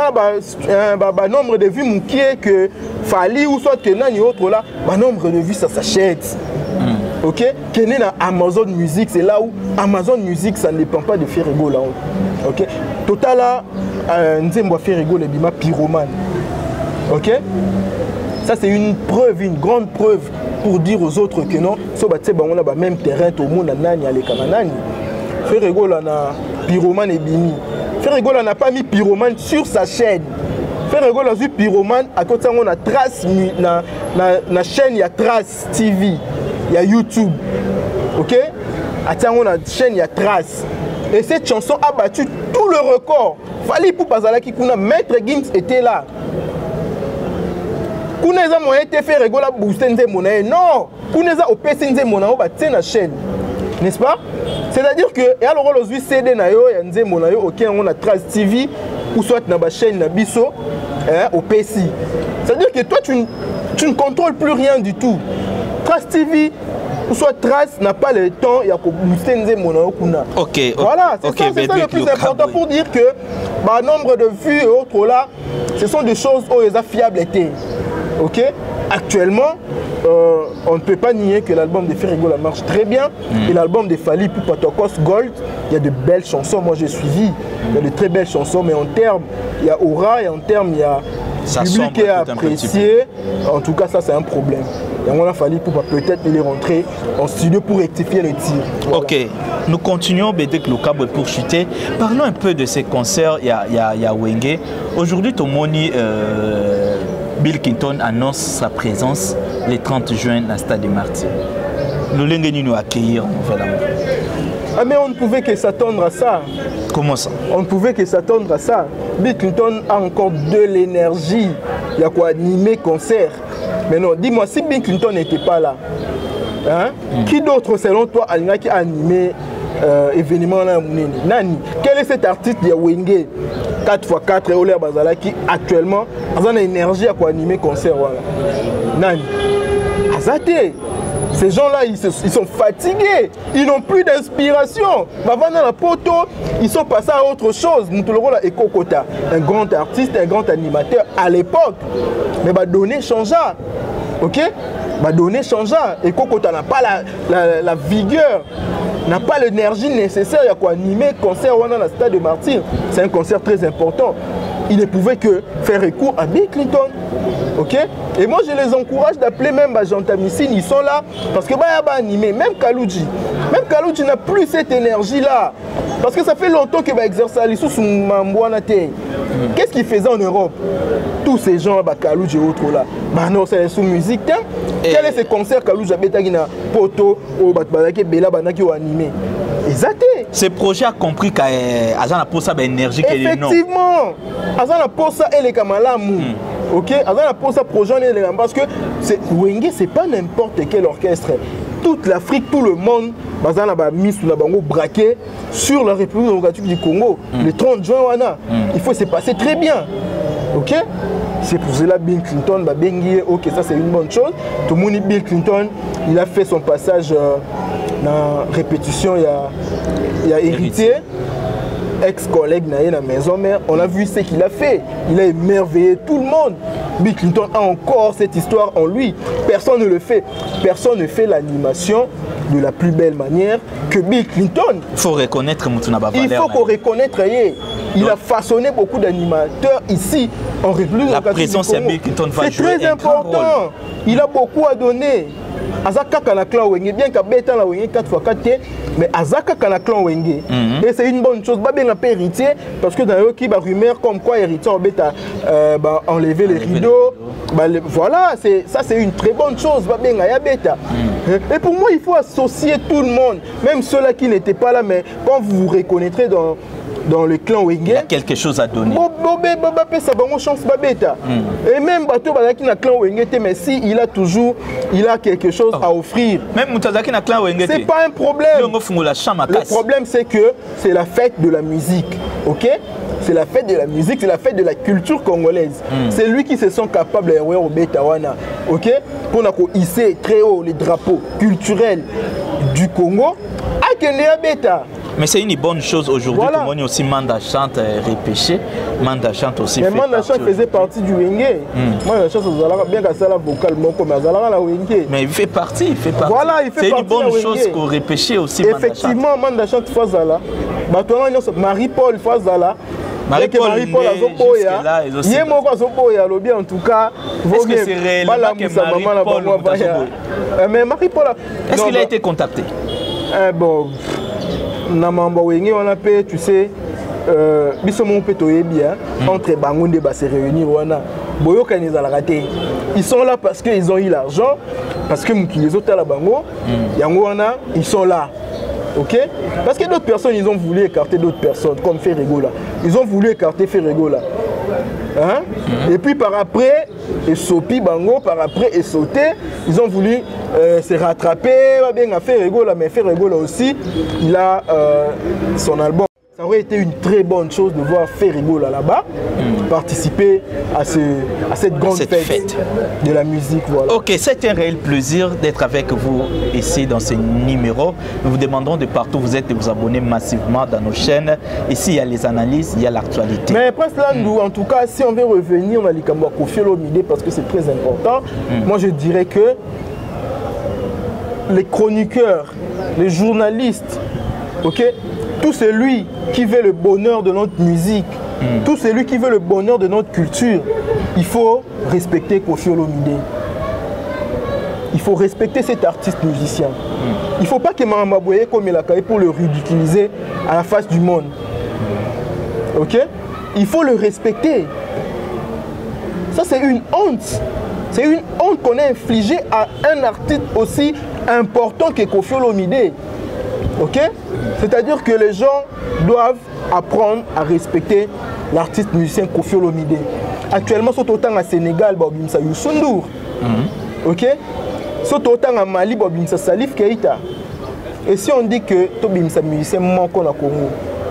nombre de vues moukier que Fally ou soit que nani autre là, nombre de vues ça s'achète. Ok? Kene na Amazon Music, c'est là où Amazon Music ça ne dépend pas de Ferrego là. Ok? Total là, Nzembo Ferrego le bima pyromane. Ok? Ça c'est une preuve, une grande preuve pour dire aux autres que non, on a même terrain, tout le monde a nani, Ferrego là na pyromane et bimi. Ferregola n'a pas mis Pyromane sur sa chaîne. Ferregola a vu Pyromane à côté on a Trace na chaîne, il y a Trace TV, il y a YouTube. OK? Attends, on a chaîne, il y a Trace. Et cette chanson a battu tout le record. Fali pour Bazalaki Kuna, Maître Gims était là. Kuneza moyen te fait Ferregola booster nze monae. Non, Kuneza opesi nze monae ba tena chaîne. N'est-ce pas? C'est-à-dire que et alors aujourd'hui CD na yo ya nze monae OK, on a Trace TV ou soit na ba chaîne na biso au PC. C'est-à-dire que toi tu ne contrôles plus rien du tout. Trace TV ou soit Trace n'a pas le temps, il y a que booster nze monae kuna. OK. Voilà, c'est ça le plus important pour dire que bah, nombre de vues et autres là, ce sont des choses où les fiables étaient. OK? Actuellement, on ne peut pas nier que l'album de Ferregola marche très bien. Et l'album de Fally Ipupa Tokos Gold, il y a de belles chansons. Moi, j'ai suivi. Il y a de très belles chansons. Mais en termes, il y a aura et en termes, il y a public qui a apprécié. En tout cas, ça, c'est un problème. Et on a Fally Ipupa peut-être il est rentré en studio pour rectifier le tir. Voilà. OK. Nous continuons, Bédek Lokabo pour chuter. Parlons un peu de ces concerts. Il y a Wenge. Aujourd'hui, Tomoni... Bill Clinton annonce sa présence le 30 juin à Stade des Martyrs. Nous l'avons accueillir nouvellement. Ah mais on ne pouvait que s'attendre à ça. Comment ça? On ne pouvait que s'attendre à ça. Bill Clinton a encore de l'énergie. Il y a quoi animer concert. Mais non, dis-moi, si Bill Clinton n'était pas là, hein, qui d'autre selon toi qui a animé événement là? Nani? Quel est cet artiste de Wenge 4x4 et Oler Bazala qui actuellement a une énergie à animer concert? Voilà. Nani? Azate. Ces gens-là, ils sont fatigués. Ils n'ont plus d'inspiration. Avant dans la poto, ils sont passés à autre chose. Moutoloro Eko Kota, un grand artiste, un grand animateur à l'époque. Mais bah donner changea. OK? Bah donner changea. Eko Kota n'a pas la vigueur, n'a pas l'énergie nécessaire à animer concert dans le Stade de Martyrs. C'est un concert très important. Il ne pouvait que faire recours à Bill Clinton. OK? Et moi, je les encourage d'appeler même Jean Tamissine. Ils sont là parce que bah animé. Même Kalouji n'a plus cette énergie-là. Parce que ça fait longtemps que bah exerce à l'issue sous Mamboana Tei. Qu'est-ce qu'ils faisaient en Europe? Tous ces gens, bah Kalouji et autres là. Bah non, c'est sous musique. Quel est ce concert Kalouji a Betagina Poto ou Batbalake Bela Banaki ou animé? Exact. Ce projet a compris qu'Azan a pour ça l'énergie qu'elle est non. Effectivement. Azan a pour ça elle est comme OK, Azan a pour ça projet parce que Wenge c'est pas n'importe quel orchestre. Toute l'Afrique, tout le monde, Azan a mis sous la bango braqué sur la République démocratique du Congo le 30 juin wana. Il faut se passer très bien. OK? C'est pour cela Bill Clinton bah bengi OK, ça c'est une bonne chose. Tout le monde Bill Clinton, il a fait son passage dans répétition, il y a hérité, ex-collègue dans la maison mère, on a vu ce qu'il a fait. Il a émerveillé tout le monde. Bill Clinton a encore cette histoire en lui. Personne ne le fait. Personne ne fait l'animation de la plus belle manière que Bill Clinton. Il faut reconnaître Moutouna Bavalère. Il faut qu'on reconnaisse. Il a façonné beaucoup d'animateurs ici en République. La présence de Bill Clinton va jouer c'est très important. Il a beaucoup à donner. Azaka kana clan Wenge, bien qu'à Bétan la Wenge 4x4, mais Azaka kana clan Wenge. Et c'est une bonne chose. Bah bien un peu héritier, parce que dans le qui va rumeur comme quoi héritier en bêta enlever les rideaux. Bah, voilà, ça c'est une très bonne chose. Bah bien à Beta. Et pour moi, il faut associer tout le monde, même ceux-là qui n'étaient pas là, mais quand vous vous reconnaîtrez dans le clan Wenge, il y a quelque chose à donner. Et même Bato qui na clan Wenge, mais si il a quelque chose à offrir. Même Moutazaki na clan Wenge, c'est pas un problème. Le problème c'est que c'est la fête de la musique. OK? C'est la fête de la musique, c'est la fête de la culture congolaise. C'est lui qui se sent capable de au Betawana. OK? Pour hisser très haut les drapeaux culturels du Congo. À Kenya Beta. Mais c'est une bonne chose aujourd'hui. Voilà. Comme on est aussi Manda Chante repêché. Manda Chante aussi. Mais Manda Chante faisait partie du Wenge. Manda Chante, bien qu'à ça la vocalement comme la Wenge. Mais il fait partie. Voilà, il fait partie. C'est une bonne chose qu'on repêché aussi. Effectivement, Manda Chante Fazala. Marie-Paul Fazala. Marie-Paul Azopoya. Yemoko Azopoya, lobby en tout cas. Est-ce que c'est réellement que Marie-Paul mais Marie-Paul. Est-ce qu'il a été contacté? Bon. Namamba Wenge on a payé, tu sais, biso mon peto bien entre bangonde ba se réunir wana boyo kaneza la raté. Ils sont là parce qu'ils ont eu l'argent, parce que les autres la bango yango wana ils sont là. OK? Parce que d'autres personnes ils ont voulu écarter d'autres personnes comme Ferrego là. Ils ont voulu écarter Ferrego là. Hein? Et puis par après, et Sopi Bango, par après, et sauter, ils ont voulu se rattraper, bien à Ferrego là, mais Ferrego là aussi, il a son album. Ça aurait été une très bonne chose de voir Ferrego là-bas participer à cette grande fête de la musique. Voilà. Ok, c'est un réel plaisir d'être avec vous ici dans ce numéro. Nous vous demandons de partout où vous êtes de vous abonner massivement dans nos chaînes. Ici, il y a les analyses, il y a l'actualité. Mais Prince Landou, en tout cas, si on veut revenir dans les Kamwa Koffi Olomide, parce que c'est très important, moi je dirais que les chroniqueurs, les journalistes, ok, tout celui qui veut le bonheur de notre musique, tout celui qui veut le bonheur de notre culture, il faut respecter Koffi Olomide. Il faut respecter cet artiste musicien. Il ne faut pas que Mama Boye comme il a caillé pour le ridiculiser à la face du monde. Ok? Il faut le respecter. Ça, c'est une honte. C'est une honte qu'on a infligée à un artiste aussi important que Koffi Olomide. Ok? C'est-à-dire que les gens doivent apprendre à respecter l'artiste musicien Koffi Olomide. Actuellement, c'est autant à Sénégal, Bobimsa Youssou N'Dour. Ok? C'est autant à Mali, Bobimsa Salif Keïta. Et si on dit que Tobimsa musicien manque en Congo,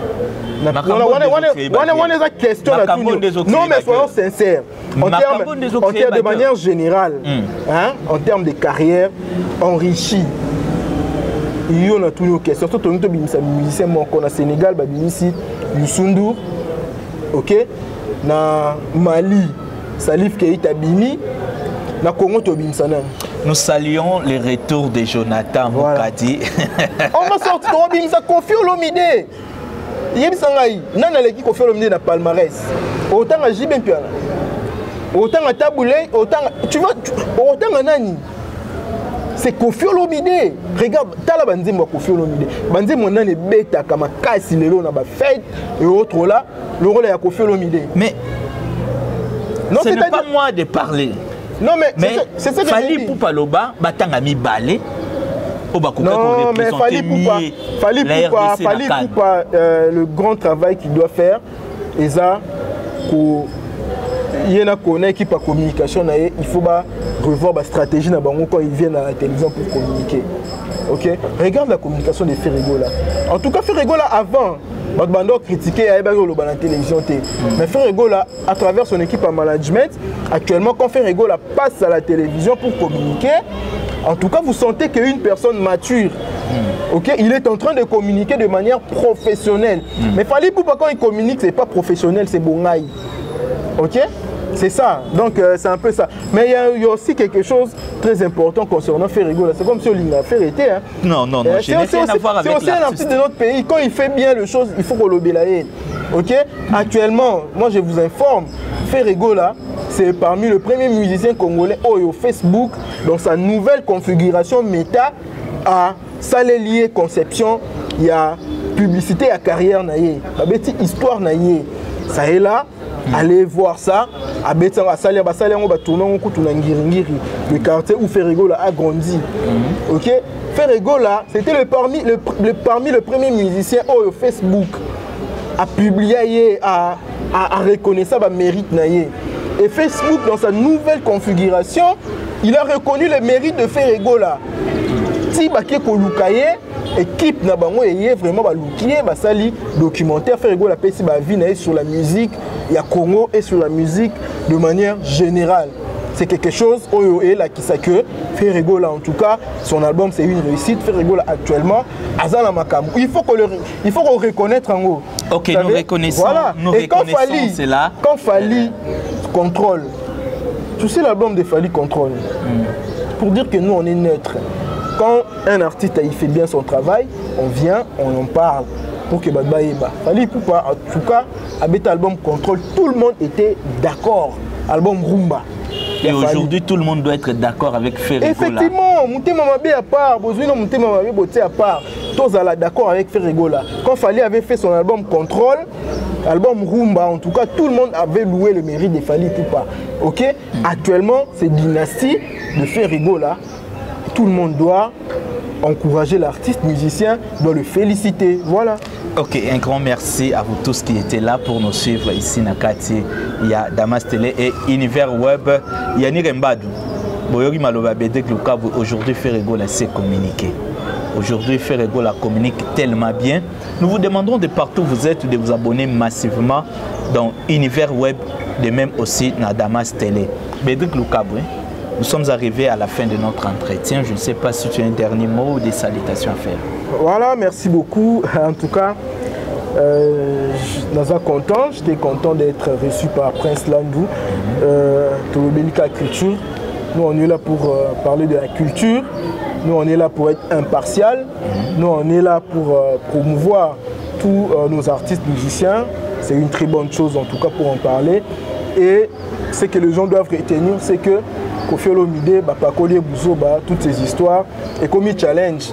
on a des questions à tout. Non, mais soyons sincères. En termes de manière générale, hein, en termes de carrière enrichie, il y a toutes nos questions. Surtout nous musiciens au Sénégal, Youssou N'Dour, ok, na Mali, Salif Keïta Bini, na Congo Tobimsana. Nous saluons les retours de Jonathan Mokadi. On va sortir Tobimsa Koffi Olomide. Yebsangai, nana leki Koffi Olomide na palmarès. Autant à Jibin Piana, autant à Taboulé, autant tu vois, autant à Nani. C'est Koffi Olomide. Regarde, tala banzimba Koffi Olomide. Banzimba on a les bêta comme kasi lelo na ba fête et autres là, le rôle est à Koffi Olomide. Mais non, ce n'est pas moi de parler. Non mais c'est ça que Fali Poupaloba, batanga mi balé. Non mais Fali Poupa, le grand travail qu'il doit faire, et ça pour il y a une équipe de communication, il faut revoir la stratégie quand ils viennent à la télévision pour communiquer. Ok? Regarde la communication de Ferrego là. En tout cas, Ferrego là, avant, Bando critiquait la télévision. Mais Ferrego là, à travers son équipe en management, actuellement, quand Ferrego là passe à la télévision pour communiquer, en tout cas, vous sentez qu'une personne mature, ok, il est en train de communiquer de manière professionnelle. Mais Fali Poupa, quand il communique, c'est pas professionnel, c'est bongaï. Ok? C'est ça, donc c'est un peu ça. Mais il y a aussi quelque chose de très important concernant Ferrego. C'est comme si on l'a fait été. Hein. Non, je n'ai rien à voir avec l'artiste. C'est aussi un artiste de notre pays. Quand il fait bien les choses, il faut qu'on l'obéisse. Ok? Actuellement, moi je vous informe, Ferrego là, c'est parmi les premiers musiciens congolais au Facebook, dans sa nouvelle configuration méta, à Salélier Conception, il y a publicité à carrière, il y a histoire, ça est là. Allez voir ça. Le quartier où Ferrego a grandi. Ok? Ferrego là, c'était parmi les premiers musiciens au Facebook à publier, à reconnaître le mérite. Et Facebook, dans sa nouvelle configuration, il a reconnu le mérite de Ferrego là. Si équipe na bango est vraiment basali documentaire Ferrego la pesi ba vie sur la musique il y a Congo et sur la musique de manière générale. C'est quelque chose et là qui sait que Ferrego là en tout cas son album c'est une réussite. Ferrego là actuellement Azala Makamu. Il faut qu'on reconnaisse en haut. OK, nous reconnaissons. Voilà. Nous et reconnaissons cela. Quand Fali contrôle. Tu sais l'album de Fali contrôle. Pour dire que nous on est neutre. Quand un artiste il fait bien son travail, on vient, on en parle pour que Badbaïba. Fali Poupa, en tout cas, avec l'album Contrôle, tout le monde était d'accord. Album Rumba. Et aujourd'hui, tout le monde doit être d'accord avec Ferrego. Effectivement, Mouté Mamabé à part, Bozouino Mouté Mamabé Boté à part. tous à la d'accord avec Ferregola. Quand Fally avait fait son album Contrôle, album Rumba, en tout cas, tout le monde avait loué le mérite de Fally Ipupa. Ok? Actuellement, c'est Dynastie de Ferregola. Tout le monde doit encourager l'artiste musicien, doit le féliciter. Voilà. Ok, un grand merci à vous tous qui étaient là pour nous suivre ici Nakati. Il y a Damas Télé et Univers Web. Yannick Mbadou. Boyori Maloba Bédek Lukabu. Aujourd'hui, Ferregola s'est communiqué. Aujourd'hui, Ferregola communique tellement bien. Nous vous demandons de partout où vous êtes de vous abonner massivement dans Univers Web, de même aussi dans Damas Télé. Bédek Lukabu. Nous sommes arrivés à la fin de notre entretien. Je ne sais pas si tu as un dernier mot ou des salutations à faire. Voilà, merci beaucoup. En tout cas, j'étais content d'être reçu par Prince Landou, Tolobelika Culture. Nous, on est là pour parler de la culture. Nous, on est là pour être impartial. Nous, on est là pour promouvoir tous nos artistes musiciens. C'est une très bonne chose, en tout cas, pour en parler. Et ce que les gens doivent retenir, c'est que Koffi Olomide, Bakoli Bouzo, toutes ces histoires, et comme il challenge,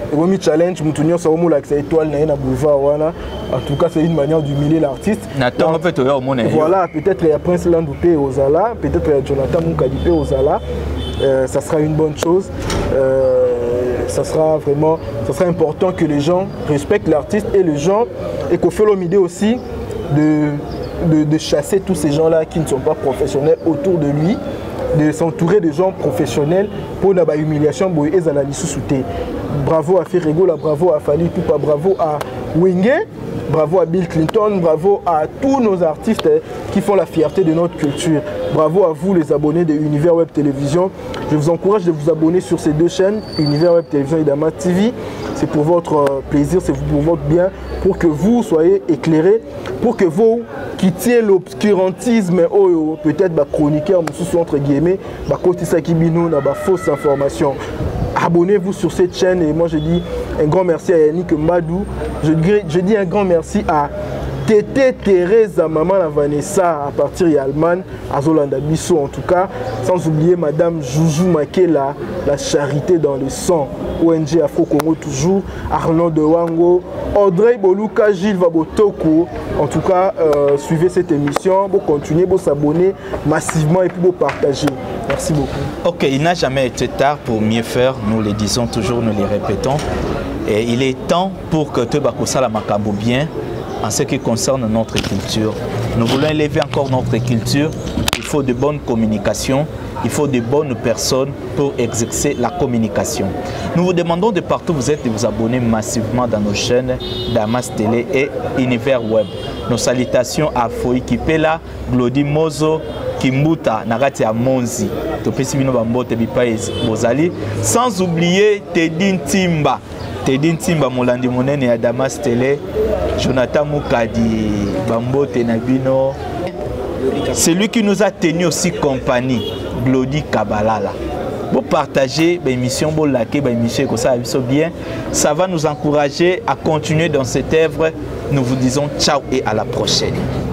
en tout cas, c'est une manière d'humilier l'artiste. Voilà, peut-être il y a Prince Landou aux Zala, peut-être il y a Jonathan Moukadipe aux Zala. Ça sera une bonne chose. Ça sera important que les gens respectent l'artiste et les gens, et Koffi Olomide aussi, de chasser tous ces gens-là qui ne sont pas professionnels autour de lui, de s'entourer de gens professionnels pour la humiliation. Bravo à Ferregola, bravo à Fally Ipupa, bravo à Wenge, bravo à Bill Clinton, bravo à tous nos artistes qui font la fierté de notre culture. Bravo à vous les abonnés de Univers Web Télévision. Je vous encourage de vous abonner sur ces deux chaînes, Univers Web Télévision et Damas TV. C'est pour votre plaisir, c'est pour votre bien, pour que vous soyez éclairés, pour que vous quittiez l'obscurantisme, peut-être chroniqueur, entre guillemets, fausse information. Abonnez-vous sur cette chaîne et moi je dis un grand merci à Yannick Mbadou. Je dis un grand merci à Tété Thérèse, maman la Vanessa à partir d'Allemagne, à Zolanda Bissot en tout cas, sans oublier Madame Joujou Makela, la charité dans le sang, ONG Afro-Congo toujours, Arnaud de Wango, Audrey Boluka, Gilles Vabotoko. En tout cas, suivez cette émission, vous continuez, vous s'abonner massivement et puis vous partager. Merci beaucoup. Ok, il n'a jamais été tard pour mieux faire, nous le disons toujours, nous le répétons. Et il est temps pour que tout Bakosa la Makambo bien en ce qui concerne notre culture. Nous voulons élever encore notre culture. Il faut de bonnes communications, il faut de bonnes personnes pour exercer la communication. Nous vous demandons de partout où vous êtes de vous abonner massivement dans nos chaînes Damas Télé et Univers Web. Nos salutations à Foy Kipela, Glody Mozo, Kimbuta, Nagati à Monzi, sans oublier Tedin Timba. Tedin Timba, Molandi Monene et Damas Télé, Jonathan Moukadi, Bambote Nabino. C'est lui qui nous a tenu aussi compagnie, Glody Kabalala. Vous partagez l'émission, vous likez l'émission, bien. Ça va nous encourager à continuer dans cette œuvre. Nous vous disons ciao et à la prochaine.